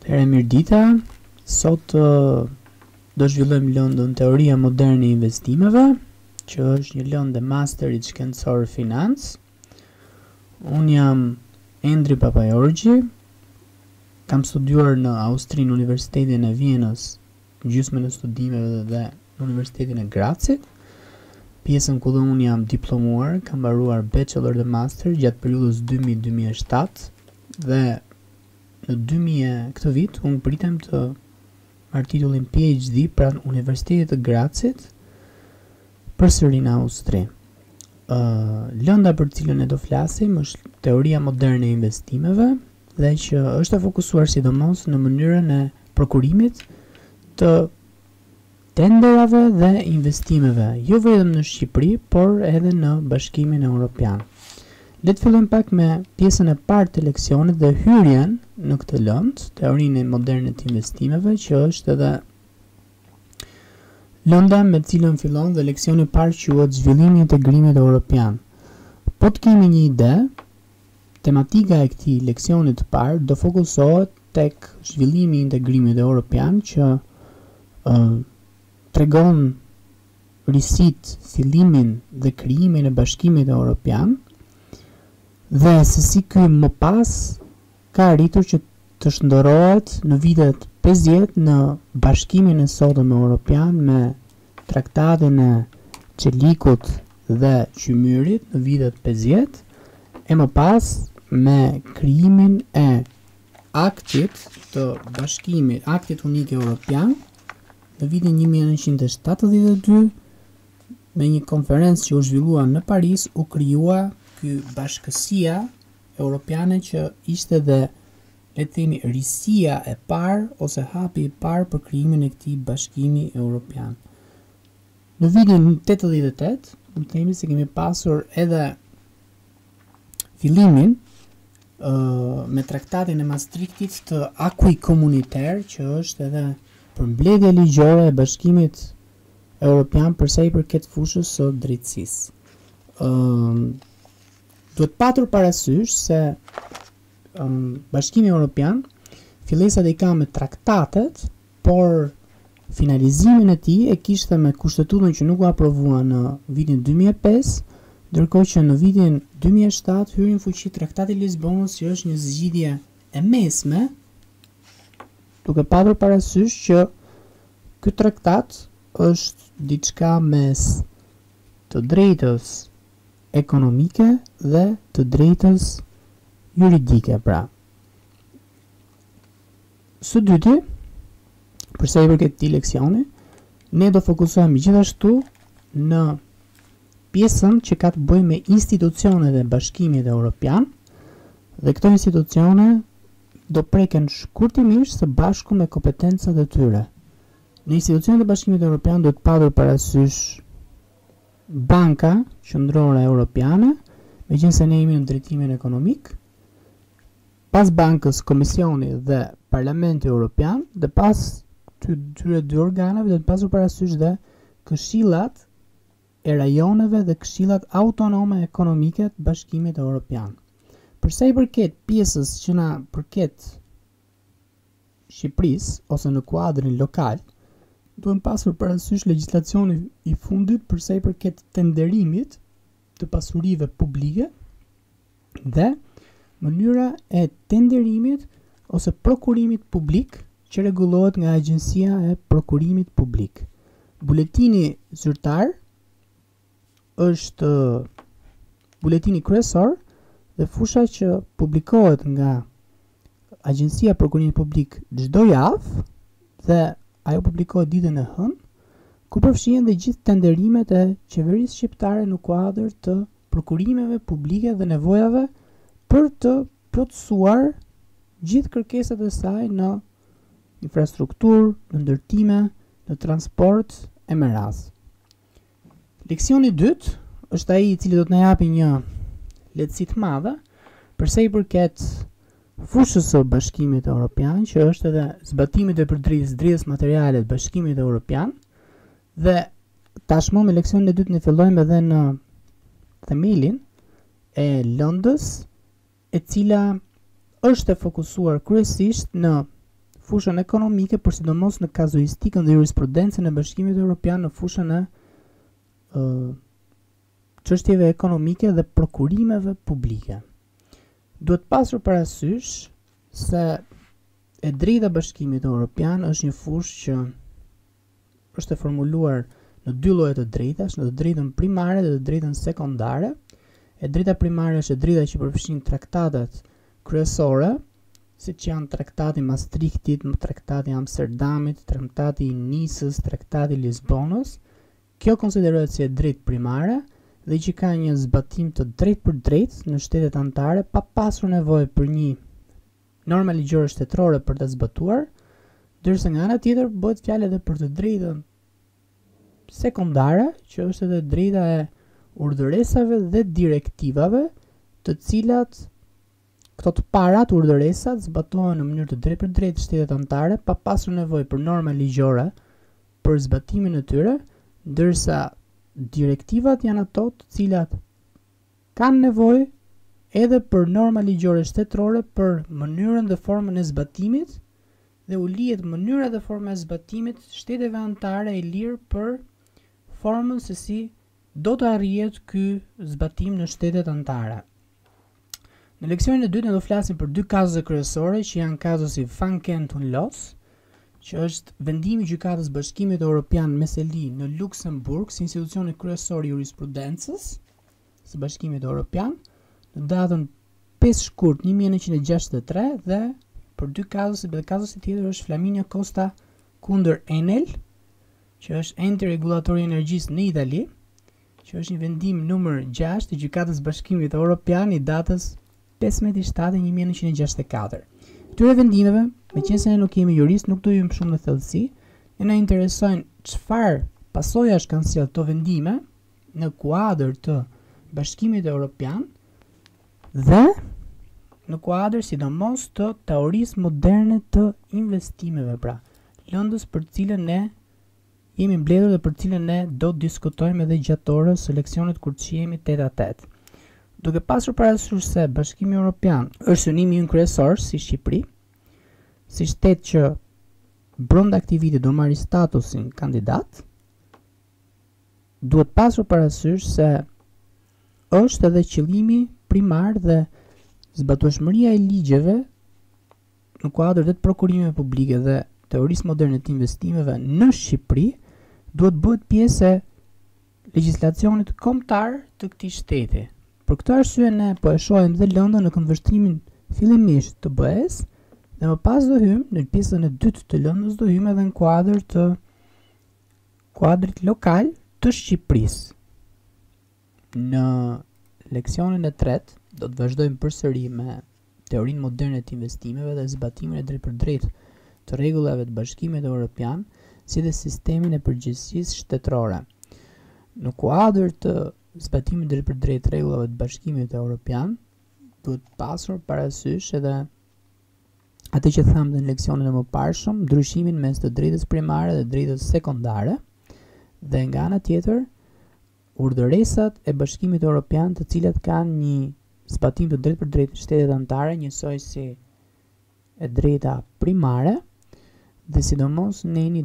Mirë dita, sot do zhvillojmë lëndën Teoria moderne e investimeve, që është një lëndë e masterit shkencor financë. Unë jam Endri Papajorgji, kam studiuar në Austri në Universitetin e Vienës, gjysmën e studimeve dhe në Universitetin e Grazit. Pjesën ku dhe unë jam diplomuar, kam mbaruar bachelor dhe master gjatë periudhës 2000-2007 dhe në këtë vit unë pritem të marr titullin PhD pranë Universitetit të Grazit përsëri në Austri. Lënda për cilën e do flasim është teoria moderne e investimeve dhe që është e fokusuar sidomos në mënyrën e prokurimit të tenderave dhe investimeve, jo vetëm në Shqipëri, por edhe në Bashkimin Evropian. Le të fillojmë pak me pjesën e parë të leksionit dhe hyrjen në këtë lëndë, teorinë moderne të investimeve, që është edhe lënda me cilën fillon dhe leksioni i parë quhet zhvillimi i integrimit evropian. Po të kemi një ide, tematika e këtij leksioni të parë do fokusohet tek zhvillimi i integrimit evropian që tregon risit, fillimin dhe krijimin e Bashkimit Evropian dhe se si ky më pas ka arritur që të shndërrohet në vitet 50 në Bashkimin e sotëm Evropian me traktatin e Çelikut dhe Qymyrit në vitet 50 e më pas me krijimin e aktit të bashkimit, aktit unik Evropian në vitin 1972 me një konferencë që u zhvillua në Paris u krijua ky bashkësia europiane që ishte dhe le të themi risia e parë ose hapi i parë për krijimin e këtij bashkimi evropian. Në vitin 88, mund të themi se kemi pasur edhe fillimin me traktatin e Maastrichtit të akui komuniter, që është edhe përmbledhje ligjore e Bashkimit Evropian për sa i përket fushës së drejtësisë. Duhet patur parasysh se Bashkimi Evropian fillesat e ka me traktatet, por finalizimin e tij e kishte me kushtetutën që nuk u aprovua në vitin 2005, ndërkohë që në vitin 2007 hyri në fuqi Traktati i Lisbonës, që është një zgjidhje e mesme, duke patur parasysh që ky traktat është diçka mes të drejtës ekonomike dhe të drejtës juridike, pra. Së dyti, përsa i përket këtij leksioni, ne do fokusohemi gjithashtu në pjesën që ka të bëjë me institucionet e Bashkimit Evropian, dhe këto institucione do preken shkurtimisht së bashku me kompetencat e tyre. Në institucionet e Bashkimit Evropian do të patur parasysh Banka Qendrore Evropiane, meqense ne jemi në drejtimin ekonomik, pas bankës Komisioni dhe Parlamenti Evropian, dhe pas këtyre dy organeve do të pasur parasysh dhe këshillat e rajoneve dhe këshillat autonome ekonomike të Bashkimit Evropian. Përsa i përket pjesës që na përket Shqipërisë ose në kuadrin lokal, duhet pasur parasysh legjislacioni i fundit përsa i përket tenderimit të pasurive publike dhe mënyra e tenderimit ose prokurimit publik që rregullohet nga Agjencia e Prokurimit Publik. Buletini zyrtar është buletini kryesor dhe fusha që publikohet nga Agjencia e Prokurimit Publik çdo javë dhe ajo publikohet ditën e hënë, ku përfshihen dhe gjithë tenderimet e qeverisë shqiptare në kuadër të prokurimeve publike dhe nevojave për të plotësuar gjithë kërkesat e saj në infrastrukturë, në ndërtime, në transport e me radhë. Leksioni i dytë është ai i cili do të na japi një lehtësi të madhe përsa i përket fushës së Bashkimit Evropian, që është edhe zbatimi i përditjes materiale të Bashkimit Evropian, dhe tashmë me leksionin e dytë ne fillojmë edhe në themelin e lëndës, e cila është e fokusuar kryesisht në fushën ekonomike, por sidomos në kazuistikën dhe jurisprudencën e Bashkimit Evropian në fushën e çështjeve ekonomike dhe prokurimeve publike. Duhet pasur parasysh se e drejta e Bashkimit Evropian është një fushë që është e formuluar në dy lloje të drejtash, në të drejtën primare dhe të drejtën sekondare. E drejta primare është e drejta që përfshin traktatet kryesore, siç janë traktati i Maastrichtit, traktati i Amsterdamit, traktati i Nicës, traktati i Lisbonës. Kjo konsiderohet si e drejtë primare dhe që ka një zbatim të drejtë për drejtë në shtetet anëtare pa pasur nevojë për një norma ligjore shtetërore për të zbatuar, ndërsa nga ana tjetër bëhet fjalë edhe për të drejtën sekondare, që është edhe drejta e urdhëresave dhe direktivave, të cilat këto të parat urdhëresat zbatohen në mënyrë të drejtë për drejtë shtetet anëtare pa pasur nevojë për norma ligjore për zbatimin e tyre, ndërsa direktivat janë ato të cilat kanë nevojë edhe për norma ligjore shtetërore për mënyrën dhe formën e zbatimit, dhe u lihet mënyra dhe forma e zbatimit shteteve anëtare e lirë për formën se si do të arrihet ky zbatim në shtetet anëtare. Në leksionin e dytë ne do flasim për dy kazuese kryesore që janë kazusi Van Kent-Unloss, që është vendimi i gjykatës Bashkimit Evropian Meseli në Luksemburg si institucioni kryesor i jurisprudencës së Bashkimit Evropian në datën 5 shkurt 1963 dhe për dy kazusi, dhe kazusi tjetër është Flaminia Costa kundër Enel, që është enti regulatori i energjisë në Itali, që është një vendim numër 6 i gjykatës Bashkimit Evropian i datës 15/7/1964. Këtyre vendimeve, meqense ne nuk jemi jurist, nuk do jemi shumë në thellësi, ne na interesojnë çfarë pasojash kanë sjellë këto vendime në kuadër të Bashkimit Evropian dhe në kuadër sidomos të teorisë moderne të investimeve, pra lëndës për cilën ne jemi mbledhur dhe për cilën ne do diskutojmë edhe gjatë orës së leksionit kur jemi 8-8. Duke pasur parasysh se Bashkimi Evropian është synimi ynë kryesor si Shqipëri, si shtet që brenda këtij viti do marrë statusin kandidat, duhet pasur parasysh se është edhe qëllimi primar dhe zbatueshmëria e ligjeve në kuadër të prokurimeve publike dhe teorisë moderne të investimeve në Shqipëri duhet bëhet pjesë e legjislacionit kombëtar të këtij shteti. Për këtë arsye ne po e shohim dhe lëndën në këndvështrimin fillimisht të BE-s dhe më pas do hym në pjesën e dytë të lëndës, do hym edhe në kuadër të kuadrit lokal të Shqipërisë. Në leksionin e tretë do të vazhdojmë përsëri me teorinë moderne të investimeve dhe zbatimin e drejtë për drejtë të rregullave të Bashkimit Evropian, si dhe sistemin e përgjegjësisë shtetërore. Në kuadër të zbatimit drejt për drejt rregullave të Bashkimit Evropian, duhet pasur parasysh edhe atë që thamë në leksionin e mëparshëm, ndryshimin mes të drejtës primare dhe drejtës sekondare, dhe nga ana tjetër, urdhëresat e Bashkimit Evropian, të cilat kanë një zbatim të drejtë për drejt shtetet anëtare, njësoj si e drejta primare, dhe sidomos neni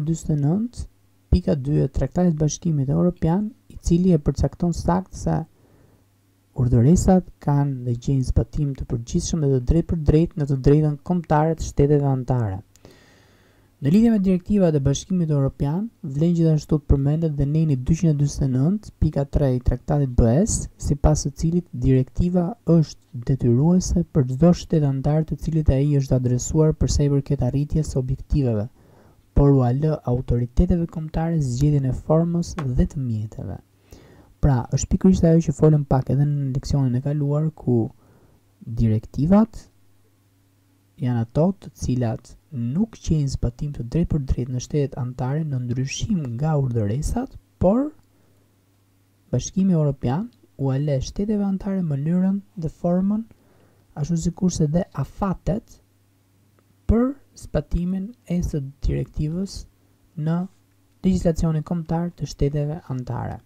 249.2 e Traktatit të Bashkimit Evropian, i cili e përcakton saktë se urdhëresat kanë dhe gjejnë zbatim të përgjithshëm dhe të drejtë për drejtë në të drejtën kombëtare të shteteve anëtare. Në lidhje me direktivat e Bashkimit Evropian, vlen gjithashtu të përmendet dhe neni 249.3 i Traktatit BE-s, sipas së cilit direktiva është detyruese për çdo shtet anëtar të cilit ai është adresuar për sa i përket arritjes së objektiveve, por u lë autoriteteve kombëtare zgjedhjen e formës dhe të mjeteve. Pra, është pikërisht ajo që folëm pak edhe në leksionin e kaluar, ku direktivat janë ato të cilat nuk gjejnë zbatim të drejtë për drejtë në shtetet anëtare në ndryshim nga urdhëresat, por Bashkimi Evropian u lë shteteve anëtare mënyrën dhe formën, ashtu sikurse dhe afatet për zbatimin e së direktivës në legjislacionin kombëtar të shteteve anëtare.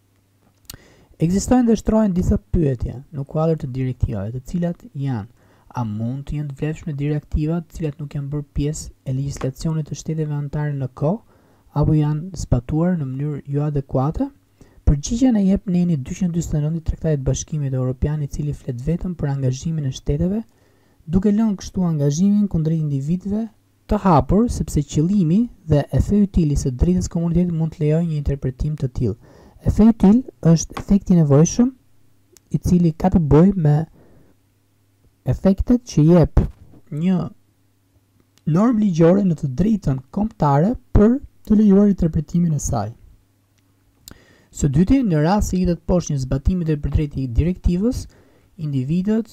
Ekzistojnë dhe shtrohen disa pyetje në kuadër të direktivave, të cilat janë: A mund të jenë të vlefshme direktiva të cilat nuk janë bërë pjesë e legjislacionit të shteteve anëtare në kohë, apo janë zbatuar në mënyrë jo adekuate? Përgjigjen e jep neni 249 i Traktatit të Bashkimit Evropian, i cili flet vetëm për angazhimin e shteteve, duke lënë kështu angazhimin kundrejt individëve të hapur, sepse qëllimi dhe efekti ytil i së drejtës komunitetit mund të lejojë një interpretim të tillë. Efekti ytil është efekti i nevojshëm, i cili ka të bëjë me efektet që jep një normë ligjore në të drejtën kombëtare për të lejuar interpretimin e saj. Së dyti, në rast se lidhet poshtë një zbatimi të përdrejtë i direktivës, individët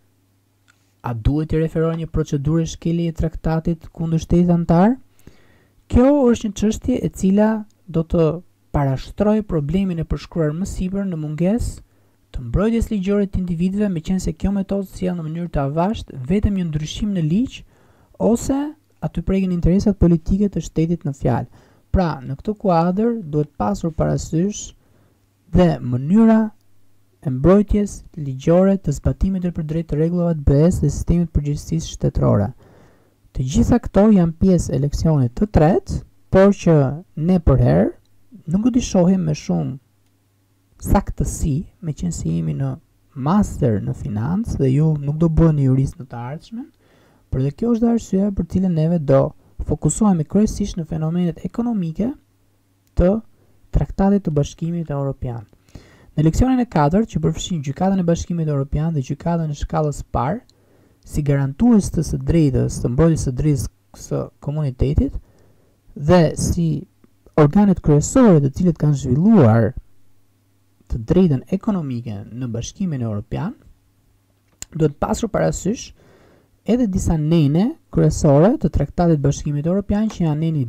a duhet të referohen një procedurë shkelje e traktatit kundër shtetit anëtar? Kjo është një çështje e cila do të parashtrojë problemin e përshkruar më sipër në mungesë të mbrojtjes ligjore të individëve, meqense kjo metodë sjell në mënyrë të avashtë vetëm një ndryshim në ligj ose aty preken interesat politike të shtetit në fjalë. Pra, në këtë kuadër duhet pasur parasysh dhe mënyra e mbrojtjes ligjore të zbatimit të përdrejtë të rregullave të BE-s dhe sistemit përgjegjësisë shtetërore. Të gjitha këto janë pjesë e leksionit të tretë, por që ne përherë nuk do t'i shohim me shumë saktësi, meqense jemi në master në financë dhe ju nuk do bëheni jurist në të ardhmen, por dhe kjo është arsyeja për cilën neve do fokusohemi kryesisht në fenomenet ekonomike të Traktatit të Bashkimit Evropian. Në leksionin e 4, që përfshin gjykatën e Bashkimit Evropian dhe gjykatën e shkallës parë, si garantues të së drejtës, të mbrojtjes së drejtës së komunitetit dhe si organet kryesore të cilët kanë zhvilluar të drejtën ekonomike në Bashkimin Evropian, duhet pasur parasysh edhe disa nene kryesore të Traktatit të Bashkimit Evropian, që janë neni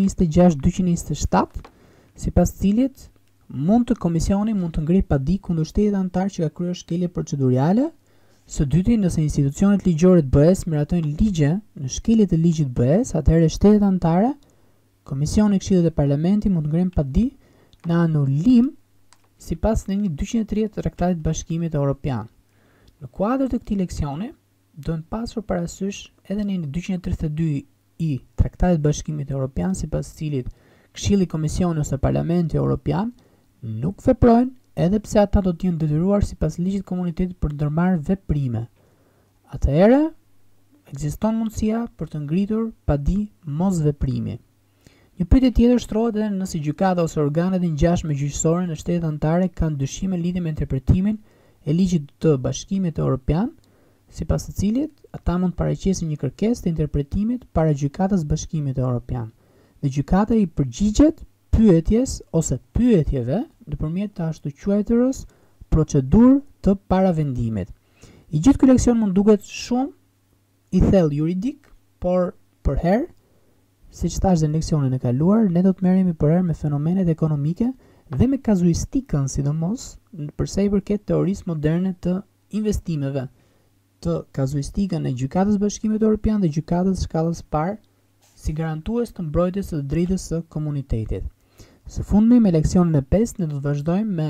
226-227, sipas cilit komisioni mund të ngrihet padi kundër shtetit anëtar që ka kryer shkelje procedurale. Së dyti, nëse institucionet ligjore të BE-s miratojnë ligje në shkelje të ligjit BE-s, atëherë shtetet anëtare, Komisioni, Këshillit dhe Parlamenti mund të ngrihen padi në anulim sipas neni 230 të Traktatit të Bashkimit Evropian. Në kuadër të këtij leksioni, duhet pasur parasysh edhe neni 232 i Traktatit të Bashkimit Evropian, sipas cilit Këshilli, Komisioni ose Parlamenti Evropian nuk veprojnë edhe pse ata do të jenë detyruar sipas ligjit të komunitetit për të ndërmarrë veprime. Atëherë, ekziston mundësia për të ngritur padi mosveprimi. Një pyetje tjetër shtrohet edhe nëse gjykata ose organet e ngjashme gjyqësore në shtetet anëtare kanë dyshime lidhje me interpretimin e ligjit të Bashkimit Evropian, sipas të cilit ata mund të paraqesin një kërkesë të interpretimit para gjykatës Bashkimit Evropian. Dhe gjykata i përgjigjet pyetjes ose pyetjeve nëpërmjet të ashtu quajturës procedurë të paravendimit. I gjithë ky leksion mund duket shumë i thellë juridik, por për herë, siç thash në leksionin e kaluar, ne do të merremi përherë me fenomenet ekonomike dhe me kazuistikën, sidomos për sa i përket teorisë moderne të investimeve, të kazuistikën e gjykatës Bashkimit Evropian dhe gjykatës shkallës parë si garantues të mbrojtjes së drejtës së komunitetit. Së fundmi, me leksionin e 5, ne do të vazhdojmë me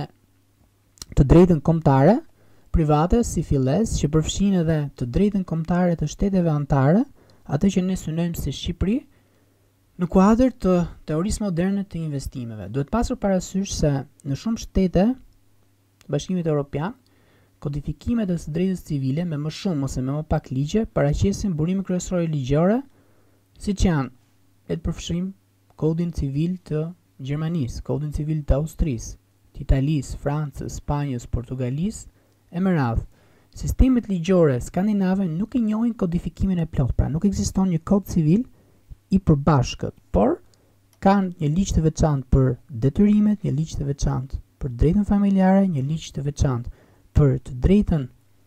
të drejtën kombëtare private si filles, që përfshin edhe të drejtën kombëtare të shteteve anëtare, atë që ne synojmë si Shqipëri, në kuadër të teorisë moderne të investimeve. Duhet pasur parasysh se në shumë shtete të Bashkimit Evropian, kodifikimet e së drejtës civile me më shumë ose me më pak ligje paraqesin burime kryesore ligjore, siç janë, le të përfshijmë kodin civil të Gjermanisë, kodin civil të Austrisë, të Italisë, Francës, Spanjës, Portugalisë e me radhë. Sistemet ligjore skandinave nuk i njohin kodifikimin e plotë, pra nuk ekziston një kod civil i përbashkët, por kanë një ligj të veçantë për detyrimet, një ligj të veçantë për drejtën familjare, një ligj të veçantë për të drejtën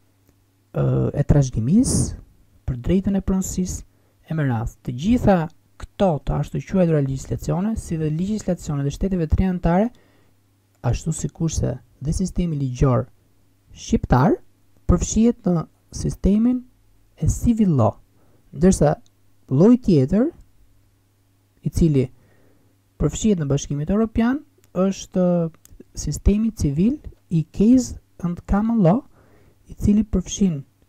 e trashëgimisë, për drejtën e pronësisë e me radhë. Të gjitha këto të ashtu quajtura legjislacione, si dhe legjislacione dhe shteteve të tjera anëtare, ashtu sikurse dhe sistemi ligjor shqiptar, përfshihet në sistemin e civil law, ndërsa lloji tjetër, i cili përfshihet në Bashkimin Evropian, është sistemi civil i case and common law, i cili përfshin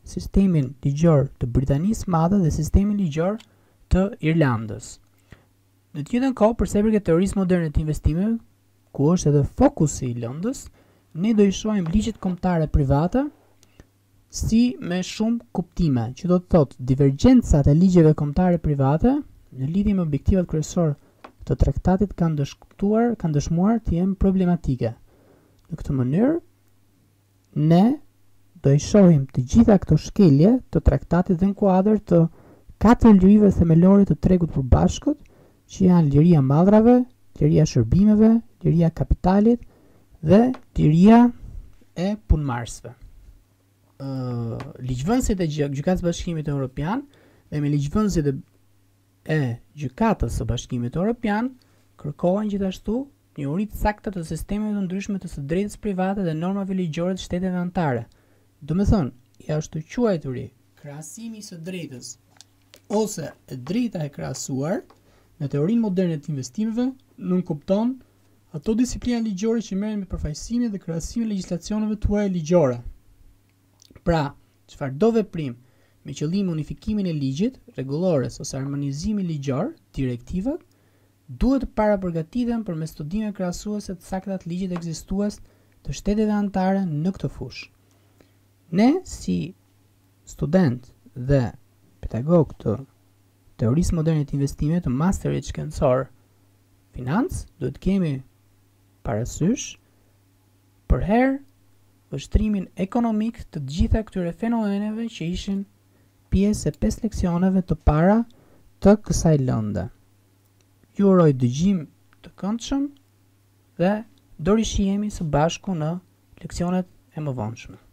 sistemin ligjor të Britanisë së Madhe dhe sistemin ligjor të Irlandës. Në të njëjtën kohë, për sa i përket teorisë moderne të investimeve, ku është edhe fokusi i lëndës, ne do i shohim ligjet kombëtare private si me shumë kuptime, që do të thotë divergjencat e ligjeve kombëtare private në lidhje me objektivat kryesor të traktatit kanë dëshmuar të jenë problematike. Në këtë mënyrë, ne do i shohim të gjitha këto shkelje të traktatit dhe në kuadër të 4 lirive themelore të tregut përbashkët, që janë liria mallrave, liria shërbimeve, liria kapitalit dhe liria e punëmarrësve. Ligjvënësit e Gjykatës së Bashkimit Evropian dhe me ligjvënësit e Gjykatës së Bashkimit Evropian kërkohen gjithashtu njohuri të saktë të sistemeve të ndryshme të së drejtës private dhe normave ligjore të shteteve anëtare. Do me thënë, i ashtu quajturi krahasimi i së drejtës ose e drejta e krahasuar në teorinë moderne të investimeve nënkupton ato disiplina ligjore që merren me përfaqësimin dhe krahasimin e legjislacioneve tuaja ligjore. Pra, çfarë do veprim me qëllim unifikimin e ligjit, rregullores ose harmonizimin ligjor, direktivat duhet të parapërgatiten përmes studimeve krahasuese të sakta të ligjit ekzistues të shteteve anëtare në këtë fushë. Ne si student dhe pedagog të teorisë moderne të investimeve të masterit shkencor financë, duhet kemi parasysh për herë vështrimin ekonomik të gjitha këtyre fenomeneve që ishin pjesë e 5 leksioneve të para të kësaj lënde. Ju uroj dëgjim të këndshëm dhe do rishihemi së bashku në leksionet e mëvonshme.